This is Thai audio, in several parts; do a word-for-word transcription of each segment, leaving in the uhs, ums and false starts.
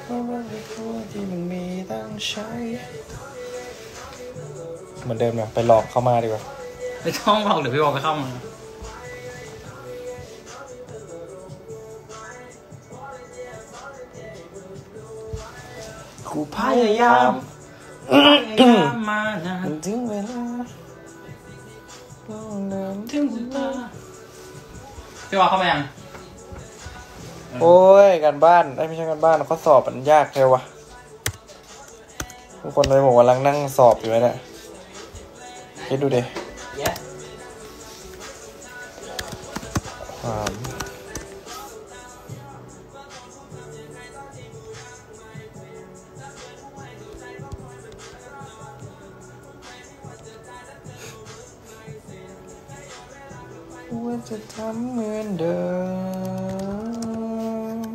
ที่มันมีตั้งใช้เหมือนเดิมเนี่ยไปหลอกเข้ามาดีกว่าไม่ต้องหลอกเดี๋ยวพี่บอกไปเข้ามากูพยายามพยายามมานานถึงเวลาถึงเวลาพี่บอกเข้ามายังโอ้ยการบ้านไม่ใช่การบ้านข้อสอบมันยากเลยวะทุกคนเลยผมกำลังนั่งสอบอยู่เนี่ยคิดดูดิความว่าจะทำเหมือนเดิม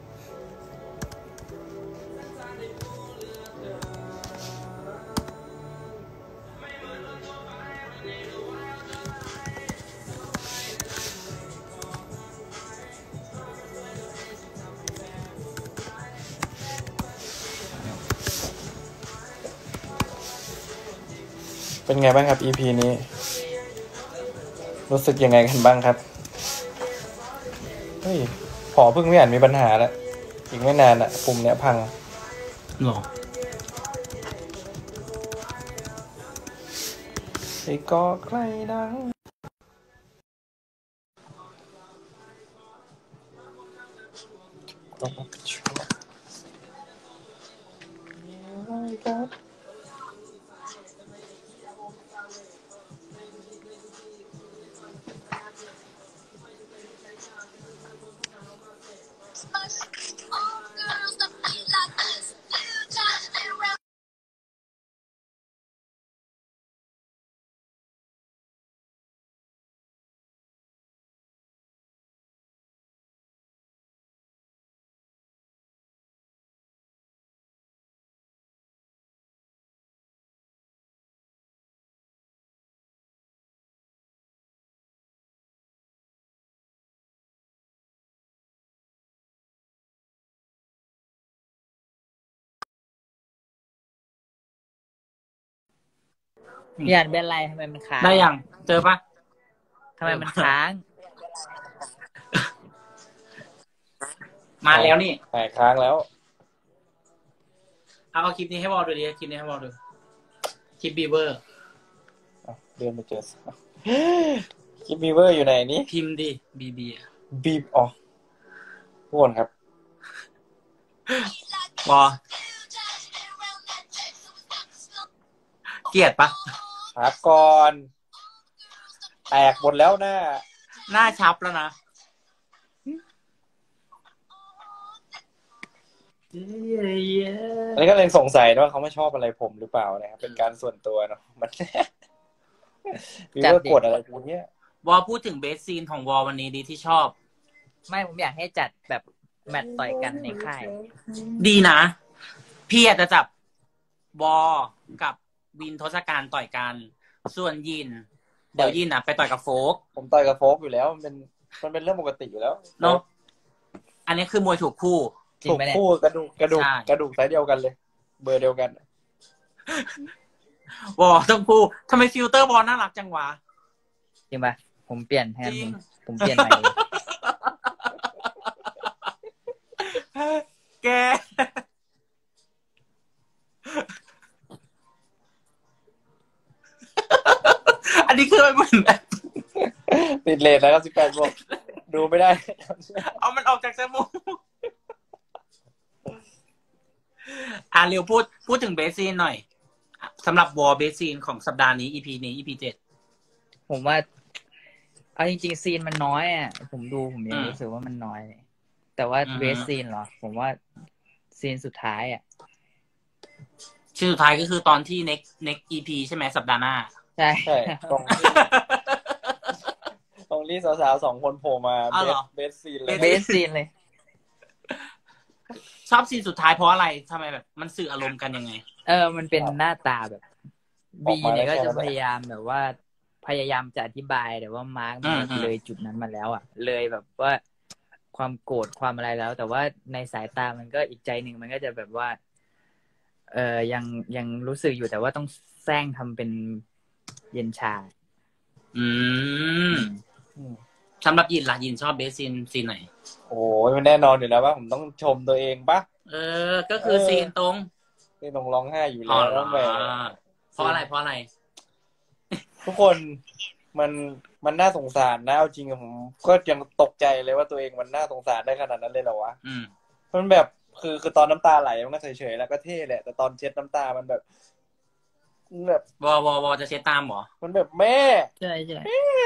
เป็นไงบ้างครับ อี พี นี้รู้สึกยังไงกันบ้างครับเฮ้ยพอเพิ่งไม่อ่านมีปัญหาแล้วอีกไม่นานอ่ะปุ่มเนี้ยพังหรอไอ้ก็ใครดังต้องมาเป็นช่วงพี่อ่านเป็นไรทำไมมันค้างได้ยังเจอปะทำไมมันค้างมาแล้วนี่หายค้างแล้วเอาเอาคลิปนี้ให้บอลดูดิคลิปนี้ให้บอลดูคลิปบีเวอร์เดินไปเจอคลิปบีเวอร์อยู่ไหนนี่พิมพ์ดิบีบีบีบอ๋อทุกคนครับบอเกลียดปะพักก่อนแตกหมดแล้วหน้าหน้าชับแล้วนะอันนี้ก็เลยสงสัยว่าเขาไม่ชอบอะไรผมหรือเปล่านะครับเป็นการส่วนตัวเนาะมันมีเรื่องกดอะไรพวกนี้วอลพูดถึงเบสซีนของวอลวันนี้ดีที่ชอบไม่ผมอยากให้จัดแบบแมตช์ต่อยกันในค่ายดีนะพี่อาจจะจับวอลกับวินทศการต่อยกันส่วนยินเดี๋ยวยินอ่ะไปต่อยกับโฟกผมต่อยกับโฟกอยู่แล้วมันเป็นมันเป็นเรื่องปกติอยู่แล้วเนาะอันนี้คือมวยถูกคู่ถูกคู่กระดูกกระดูกกระดูกไซส์เดียวกันเลยเบอร์เดียวกันวอต้องคู่ทำไมฟิลเตอร์บอลน่ารักจังวะจริงป่ะผมเปลี่ยนแทนผมผมเปลี่ยนใหม่แกอันนี้คือมันเหมือนแบบติดเลทแล้วครับสิบแปดบวกดูไม่ได้เอามันออกจากจมูกอ่ะเร็วพูดพูดถึงเบสซีนหน่อยสำหรับวอลเบสซีนของสัปดาห์นี้ อี พี นี้ อี พี เจ็ดผมว่าเอาจริงๆซีนมันน้อยอ่ะผมดูผมยังรู้สึกว่ามันน้อยแต่ว่าเบสซีนเหรอผมว่าซีนสุดท้ายอ่ะซีนสุดท้ายก็คือตอนที่ next next อี พี ใช่ไหมสัปดาห์หน้าใช่ใช่ตรงตรงที่สาวๆสองคนโผล่มาเบสเบสซีนเลยเบสซีนเลยชอบซีนสุดท้ายเพราะอะไรทำไมแบบมันสื่ออารมณ์กันยังไงเออมันเป็นหน้าตาแบบบีเนี่ยก็จะพยายามแบบว่าพยายามจะอธิบายแต่ว่ามาร์คมันเลยจุดนั้นมาแล้วอ่ะเลยแบบว่าความโกรธความอะไรแล้ว แต่ว่าในสายตามันก็อีกใจหนึ่งมันก็จะแบบว่า เออยังยังรู้สึกอยู่แต่ว่าต้องแซงทำเป็นเย็นชาอืมสำหรับยินล่ะยินชอบเบสซีนซีนไหนโอ้ยมันแน่นอนอยู่แล้วว่าผมต้องชมตัวเองปะเออก็คือซีนตรงซีนตรงร้องไห้อยู่แล้วแล้วแบบเพราะอะไรเพราะอะไรทุกคนมันมันน่าสงสารนะเอาจริงผมก็ยังตกใจเลยว่าตัวเองมันน่าสงสารได้ขนาดนั้นเลยเหรอวะมันแบบคือคือตอนน้ำตาไหลมันก็เฉยๆแล้วก็เท่แหละแต่ตอนเช็ดน้ำตามันแบบแบบวอวอวอจะเช็ดตามเหรอมันแบบแม่ใช่ใช่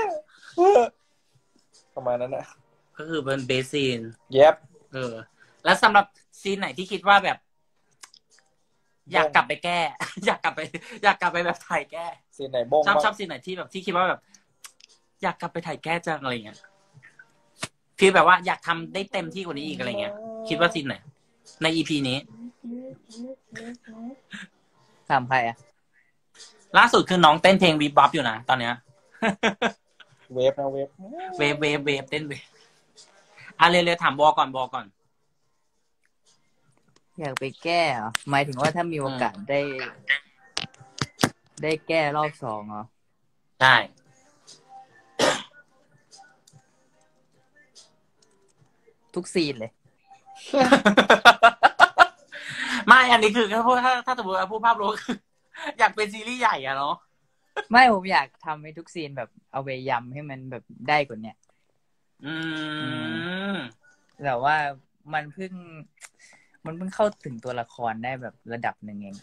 ประมาณนั้นนะก็คือเป็นเบสซีนเย็บเออแล้วสำหรับซีนไหนที่คิดว่าแบบ อยากกลับไปแก้ อยากกลับไป อยากกลับไปแบบถ่ายแก้ซีนไหนบ้งชอบชอบซีนไหนที่แบบที่คิดว่าแบบ อยากกลับไปถ่ายแก้จังอะไรเงี้ยคือแบบว่าอยากทำได้เต็มที่กว่านี้อีกอะไรเงี้ยคิดว่าซีนไหนใน อี พี นี้ทำใครอ่ะล่าสุดคือน้องเต้นเพลงวีบบ๊อบอยู่นะตอนเนี้ยเวฟนะเวฟเวฟเวฟเวฟเต้นเวฟอ่ะเร็วๆถามบอก่อนบอก่อนอยากไปแก้เหรอหมายถึงว่าถ้ามีโอกาสได้ได้แก้รอบสองเหรอใช่ทุกซีนเลยไม่อันนี้คือถ้าถ้าสมมติว่าผู้ภาพรวมอยากเป็นซีรีส์ใหญ่อะเนาะไม่ผมอยากทำให้ทุกซีนแบบเอาไปยำให้มันแบบได้กว่านี้อืมแต่ว่ามันเพิ่งมันเพิ่งเข้าถึงตัวละครได้แบบระดับหนึ่งเอง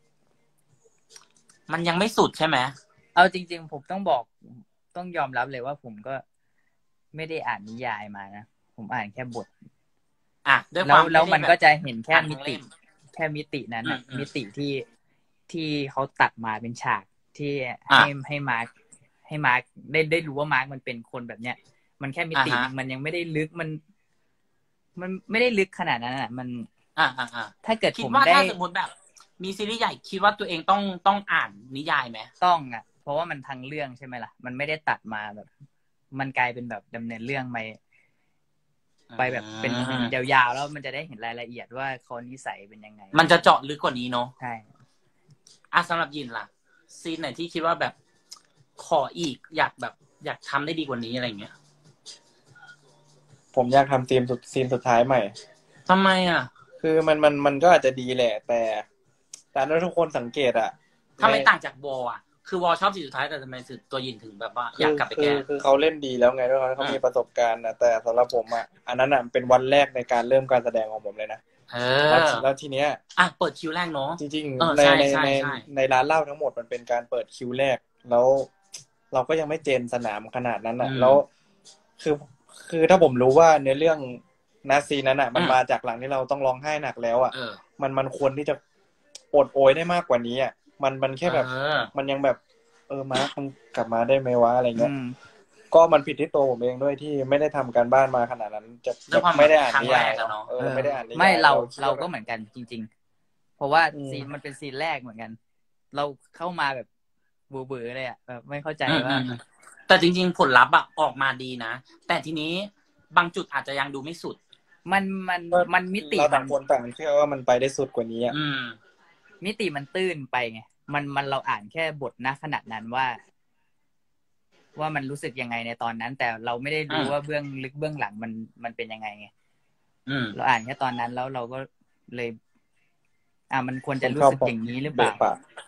มันยังไม่สุดใช่ไหมเอาจริงๆผมต้องบอกต้องยอมรับเลยว่าผมก็ไม่ได้อ่านนิยายมานะผมอ่านแค่บทอ่ะด้วยความแล้วมันก็จะเห็นแค่มิติแค่มิตินั้นนะมิติที่ที่เขาตัดมาเป็นฉากที่ให้ให้มาร์คให้มาร์คได้ได้รู้ว่ามาร์คมันเป็นคนแบบเนี้ยมันแค่มิติมันยังไม่ได้ลึกมันมันไม่ได้ลึกขนาดนั้นอ่ะมันอ่าอ่าอ่าถ้าเกิดผมได้คิดว่าถ้าสมมติแบบมีซีรีส์ใหญ่คิดว่าตัวเองต้องต้องอ่านนิยายไหมต้องอ่ะเพราะว่ามันทั้งเรื่องใช่ไหมล่ะมันไม่ได้ตัดมาแบบมันกลายเป็นแบบดำเนินเรื่องไปไปแบบเป็นยาวๆแล้วมันจะได้เห็นรายละเอียดว่าคนนิสัยเป็นยังไงมันจะเจาะลึกกว่านี้เนาะใช่อ่ะสำหรับยินล่ะซีนไหนที่คิดว่าแบบขออีกอยากแบบอยากทำได้ดีกว่านี้อะไรเงี้ยผมอยากทำซีนสุดซีนสุดท้ายใหม่ทำไมอ่ะคือมันมันมันก็อาจจะดีแหละแต่แต่ถ้าทุกคนสังเกตอ่ะทำไมต่างจากวอลอ่ะคือวอลชอบซีนสุดท้ายแต่ทำไมตัวยินถึงแบบว่าอยากกลับไปแก้คือเขาเล่นดีแล้วไงด้วยเขามีประสบการณ์นะแต่สำหรับผมอ่ะอันนั้นอ่ะเป็นวันแรกในการเริ่มการแสดงของผมเลยนะเออแล้วทีเนี้ยอ่ะเปิดคิวแรกเนาะจริงๆในในในในร้านเหล้าทั้งหมดมันเป็นการเปิดคิวแรกแล้วเราก็ยังไม่เจนสนามขนาดนั้นอ่ะแล้วคือคือถ้าผมรู้ว่าเนื้อเรื่องนาซีนั้นอ่ะมันมาจากหลังที่เราต้องร้องไห้หนักแล้วอ่ะมันมันควรที่จะอดโอยได้มากกว่านี้อ่ะมันมันแค่แบบมันยังแบบเออมาร์คมันกลับมาได้ไหมวะอะไรเงี้ยก็มันผิดที่ตัวผมเองด้วยที่ไม่ได้ทำการบ้านมาขนาดนั้นจะไม่ได้อ่านนิยายเออไม่ได้อ่านนิยายไม่เราเราก็เหมือนกันจริงๆเพราะว่าซีนมันเป็นซีนแรกเหมือนกันเราเข้ามาแบบเบื่อๆเลยอ่ะแบบไม่เข้าใจว่าแต่จริงๆผลลัพธ์อะออกมาดีนะแต่ทีนี้บางจุดอาจจะยังดูไม่สุดมันมันมันมิติเราต่างคนต่างเชื่อว่ามันไปได้สุดกว่านี้อ่ะมิติมันตื้นไปไงมันมันเราอ่านแค่บทณขณะนั้นว่าว่ามันรู้สึกยังไงในตอนนั้นแต่เราไม่ได้รู้ว่าเบื้องลึกเบื้องหลังมันมันเป็นยังไงไงเราอ่านแค่ตอนนั้นแล้วเราก็เลยอ่ามันควรจะรู้สึกอย่างนี้หรือเปล่า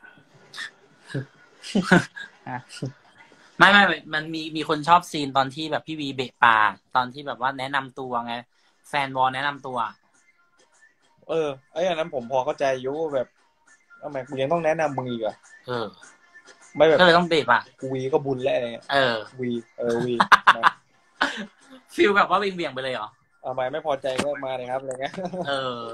ไม่ไม่มันมีมีคนชอบซีนตอนที่แบบพี่วีเบะปากตอนที่แบบว่าแนะนำตัวไงแฟนบอลแนะนำตัวเออไอ้อันนั้นผมพอเข้าใจอยู่แบบทำไมกูยังต้องแนะนำมึงอีกอ่ะเออไม่แบบก็เลยต้องเบะปากกูวีก็บุญแล้วอะไรเงี้ยเออวีเออวีฟีลแบบว่าเบี่ยงๆไปเลยเหรอทำไมไม่พอใจก็มาเลยครับอะไรเงี้ยเออ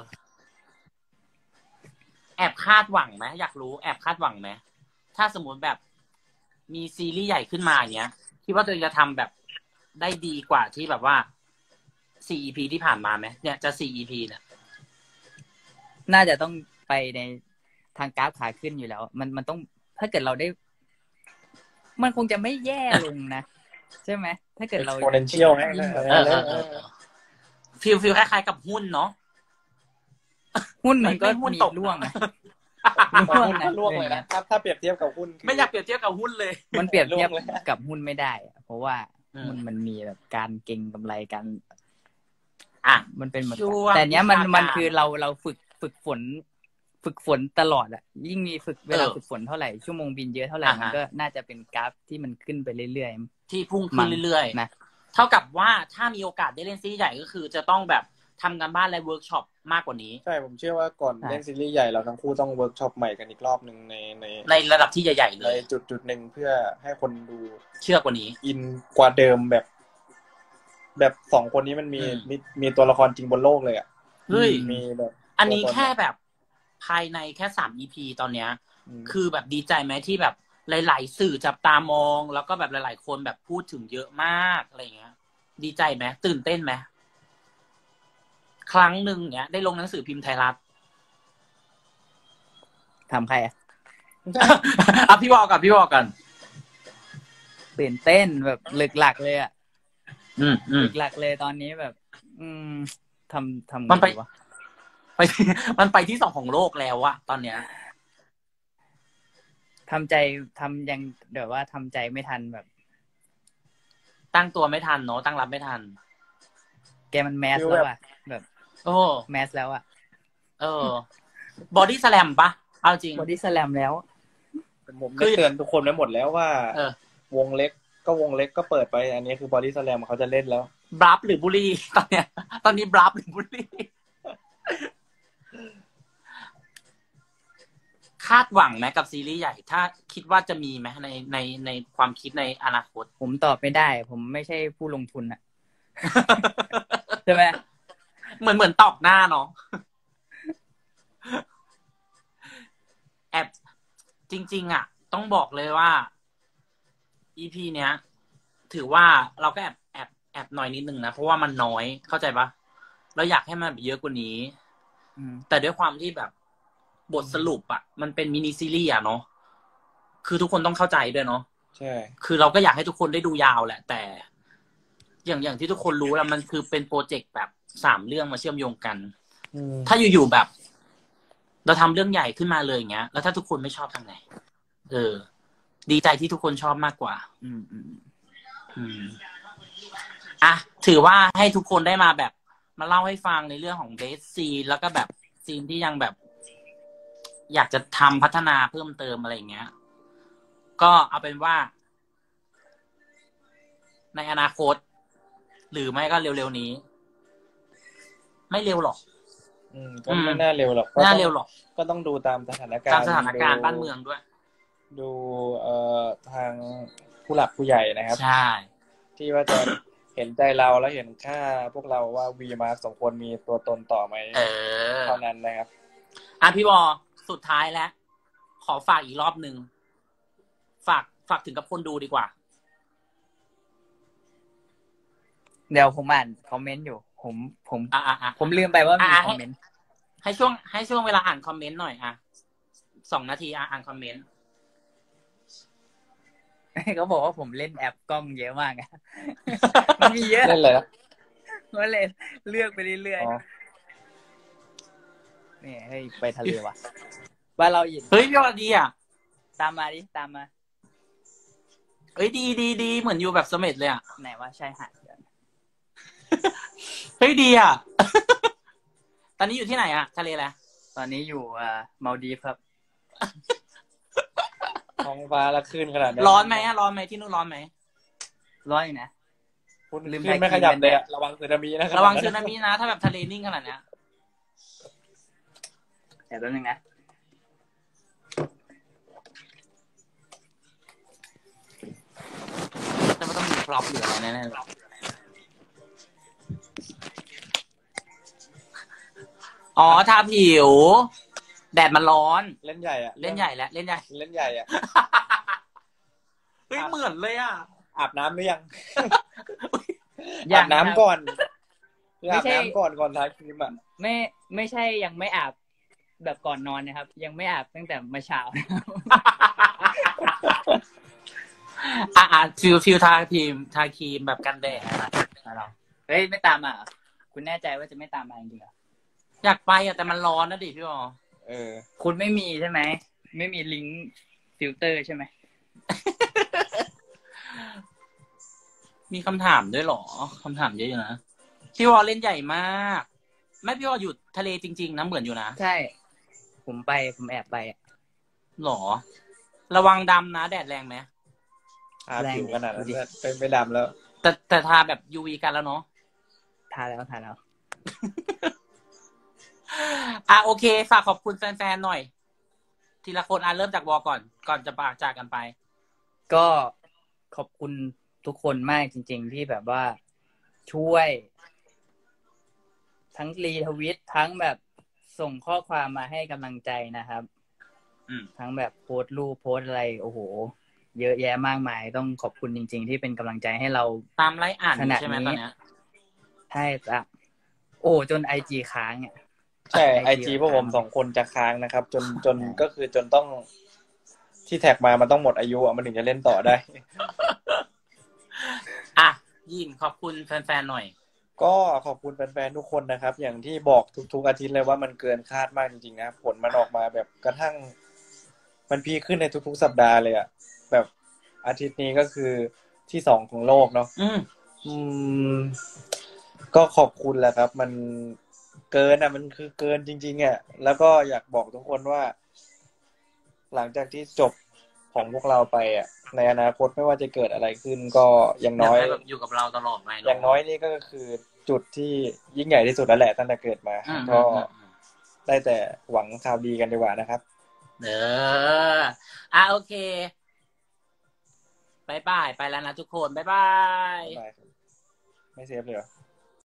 แอบคาดหวังไหมอยากรู้แอบคาดหวังไหมถ้าสมมติแบบมีซีรีส์ใหญ่ขึ้นมาอย่างเงี้ยคิดว่าตัวเองจะทำแบบได้ดีกว่าที่แบบว่าสี่ อี พี ที่ผ่านมาไหมเนี่ยจะสี่ อี พี เนี่ยน่าจะต้องไปในทางกราฟขาขึ้นอยู่แล้วมันมันต้องถ้าเกิดเราได้มันคงจะไม่แย่ลงนะใช่ไหมถ้าเกิดเรา exponential ให้ฟีลฟีลคล้ายๆกับหุ้นเนาะหุ้นมันก็หุ้นมีตกร่วงนะหุ้นก็ร่วงเลยนะถ้าถ้าเปรียบเทียบกับหุ้นไม่อยากเปรียบเทียบกับหุ้นเลยมันเปรียบเทียบกับหุ้นไม่ได้เพราะว่าหุ้นมันมีแบบการเก็งกำไรกันอ่ะมันเป็นเหมือนแต่เนี้ยมันมันคือเราเราฝึกฝึกฝนฝึกฝนตลอดอะยิ่งมีฝึกเวลาฝึกฝนเท่าไหร่ชั่วโมงบินเยอะเท่าไหร่มันก็น่าจะเป็นกราฟที่มันขึ้นไปเรื่อยๆที่พุ่งขึ้นเรื่อยๆนะเท่ากับว่าถ้ามีโอกาสได้เล่นซีรีส์ใหญ่ก็คือจะต้องแบบทำกันบ้านและเวิร์กช็อปมากกว่านี้ใช่ผมเชื่อว่าก่อนเล่นซีรีส์ใหญ่เราทั้งคู่ต้องเวิร์กช็อปใหม่กันอีกรอบนึงในในในระดับที่ใหญ่ๆเลยในจุดจุดหนึ่งเพื่อให้คนดูเชื่อกว่านี้อินกว่าเดิมแบบแบบสองคนนี้มันมีมีมีตัวละครจริงบนโลกเลยอ่ะเฮ้ยมีแบบอันนี้แค่แบบภายในแค่สาม อี พี ตอนเนี้ยคือแบบดีใจไหมที่แบบหลายๆสื่อจับตามองแล้วก็แบบหลายๆคนแบบพูดถึงเยอะมากอะไรเงี้ยดีใจไหมตื่นเต้นไหมครั้งหนึ่งเนี้ยได้ลงหนังสือพิมพ์ไทยรัฐทำใครอ่ะอ่ะพี่บอกกันพี่บอกกันตื่นเต้นแบบหลึกหลักเลยอ่ะอืมอืมหลึกหลักเลยตอนนี้แบบ อืมทำทำมันไปไปมันไปที่สองของโลกแล้วอะตอนเนี้ยทำใจทำยังเดี๋ยวว่าทำใจไม่ทันแบบตั้งตัวไม่ทันเนาะตั้งรับไม่ทันแกมันแมสแล้วอ่ะแบบโอ้แมสแล้วอ่ะเออบอดี้สแลมปะเอาจริงบอดี้สแลมแล้วผมได้เตือนทุกคนไว้หมดแล้วว่าวงเล็กก็วงเล็กก็เปิดไปอันนี้คือบอดี้สแลมเขาจะเล่นแล้วบลัฟหรือบุรีตอนเนี้ยตอนนี้บลัฟหรือบุรีคาดหวังไหมกับซีรีส์ใหญ่ถ้าคิดว่าจะมีไหมในในในความคิดในอนาคตผมตอบไม่ได้ผมไม่ใช่ผู้ลงทุนอะใช่ไหมเหมือนเหมือนตอกหน้าเนาะแอบจริงๆอ่ะต้องบอกเลยว่า อี พี เนี้ยถือว่าเราก็แอบแอบแอบน้อยนิดนึงนะเพราะว่ามันน้อยเข้าใจปะเราอยากให้มันเยอะกว่านี้แต่ด้วยความที่แบบบทสรุปอ่ะมันเป็นมินิซีรีส์อ่ะเนาะคือทุกคนต้องเข้าใจด้วยเนาะใช่คือเราก็อยากให้ทุกคนได้ดูยาวแหละแต่อย่างอย่างที่ทุกคนรู้แล้วมันคือเป็นโปรเจกต์แบบสามเรื่องมาเชื่อมโยงกันถ้าอยู่ๆแบบเราทำเรื่องใหญ่ขึ้นมาเลยอย่างเงี้ยแล้วถ้าทุกคนไม่ชอบทำไงเออดีใจที่ทุกคนชอบมากกว่าอืมอืมอืมอ่ะถือว่าให้ทุกคนได้มาแบบมาเล่าให้ฟังในเรื่องของเบสซีนแล้วก็แบบซีนที่ยังแบบอยากจะทำพัฒนาเพิ่มเติมอะไรอย่างเงี้ยก็เอาเป็นว่าในอนาคตหรือไม่ก็เร็วๆนี้ไม่เร็วหรอกอืมก็ไม่น่าเร็วหรอกไม่น่าเร็วหรอกก็ต้องดูตามสถานการณ์ตามสถานการณ์บ้านเมืองด้วยดูเอ่อทางผู้หลักผู้ใหญ่นะครับใช่ที่ว่าจะเห็นใจเราแล้วเห็นค่าพวกเราว่าวีมาร์คสองคนมีตัวตนต่อไหมเท่านั้นนะครับอ่ะพี่บอสุดท้ายแล้วขอฝากอีกรอบหนึ่งฝากฝากถึงกับคนดูดีกว่าเดี๋ยวผมอ่านคอมเมนต์อยู่ผมผมอ่ะอ่ะอ่ะผมลืมไปว่ามีคอมเมนต์ให้ช่วงให้ช่วงเวลาอ่านคอมเมนต์หน่อยอ่ะสองนาทีอ่ะอ่านคอมเมนต์เขาบอกว่าผมเล่นแอปกล้องเยอะมากอะมันมีเยอะเล่นอะไรนะก็เลยเลือกไปเรื่อยๆนี่ให้ไปทะเลว่ะบ้านเราหยิบเฮ้ยพี่ว่าดีอ่ะตามมาดิตามมาเฮ้ยดีดีดีเหมือนอยู่แบบเสม็ดเลยอ่ะไหนว่าใช่หาดเฮ้ยดีอ่ะตอนนี้อยู่ที่ไหนอ่ะทะเลอะไรตอนนี้อยู่อ่ามาลดีฟครับท้องฟ้าละขึ้นขนาดนี้ร้อนไหมอ่ะร้อนไหมที่นู่นร้อนไหมร้อนอยู่นะคุณลืมไม่ขยับเลยอ่ะระวังสึนามินะระวังสึนามินะถ้าแบบทะเลนิ่งขนาดนี้เดี๋ยวแป๊บนึงนะแต่มันต้องมีพร็อพเหลือแน่ๆอ๋อทาผิวแดดมันร้อนเล่นใหญ่อ่ะเล่นใหญ่แล้วเล่นใหญ่เล่นใหญ่อ่ะเฮ้ยเหมือนเลยอ่ะอาบน้ำหรือยังอาบน้ำก่อนอาบน้ำก่อนก่อนทาครีมอ่ะไม่ไม่ใช่ยังไม่อาบแบบก่อนนอนนะครับยังไม่อาบตั้งแต่เมื่อเช้าอ่ะฟิวฟิวทาครีมทาครีมแบบกันแดดนะเราเฮ้ยไม่ตามอ่ะคุคุณแน่ใจว่าจะไม่ตามมาจริงๆเหรออยากไปอ่ะแต่มันร้อนนะดิพี่บอเออคุณไม่มีใช่ไหมไม่มีลิงก์ฟิลเตอร์ใช่ไหมมีคำถามด้วยเหรอคำถามเยอะอยู่นะพี่วอเล่นใหญ่มากไม่พี่วออยู่ทะเลจริงๆนะเหมือนอยู่นะใช่ผมไปผมแอบไปหรอระวังดำนะแดดแรงไหมทาผิวขนาดนั้นเป็นไม่ดำแล้วแต่แต่ทาแบบ ยู วี กันแล้วเนาะทาแล้วทาแล้วอ่ะโอเคฝากขอบคุณแฟนๆหน่อยทีละคนอ่ะเริ่มจากวอก่อนก่อนจะปากจากกันไปก็ขอบคุณทุกคนมากจริงๆที่แบบว่าช่วยทั้งรีทวิตทั้งแบบส่งข้อความมาให้กำลังใจนะครับทั้งแบบโพสต์รูปโพสต์อะไรโอ้โหเยอะแยะมากมายต้องขอบคุณจริงๆที่เป็นกำลังใจให้เราตามไลฟ์อ่านใช่ไหมตอนนี้ใช่จ้ะโอ้จนไอจีค้างอ่ะใช่ไอจีพวกผมสองคนจะค้างนะครับจนจนก็คือจนต้องที่แท็กมามันต้องหมดอายุอ่ะมันถึงจะเล่นต่อได้อ่ะยินขอบคุณแฟนๆหน่อยก็ขอบคุณแฟนๆทุกคนนะครับอย่างที่บอกทุกๆอาทิตย์เลยว่ามันเกินคาดมากจริงๆนะผลมันออกมาแบบกระทั่งมันพีขึ้นในทุกๆสัปดาห์เลยอ่ะแบบอาทิตย์นี้ก็คือที่สองของโลกเนาะอืมอืมก็ขอบคุณแหละครับมันเกินอ่ะมันคือเกินจริงๆอ่ะแล้วก็อยากบอกทุกคนว่าหลังจากที่จบของพวกเราไปอ่ะในอนาคตไม่ว่าจะเกิดอะไรขึ้นก็อย่างน้อยแบบอยู่กับเราตลอดไปอย่างน้อยนี่ก็คือจุดที่ยิ่งใหญ่ที่สุดแล้วแหละตั้งแต่เกิดมาก็ได้แต่หวังข่าวดีกันดีกว่านะครับเอออ่ะโอเคบายบายไปแล้วนะทุกคนบายบายไม่เซฟเลยเหรอ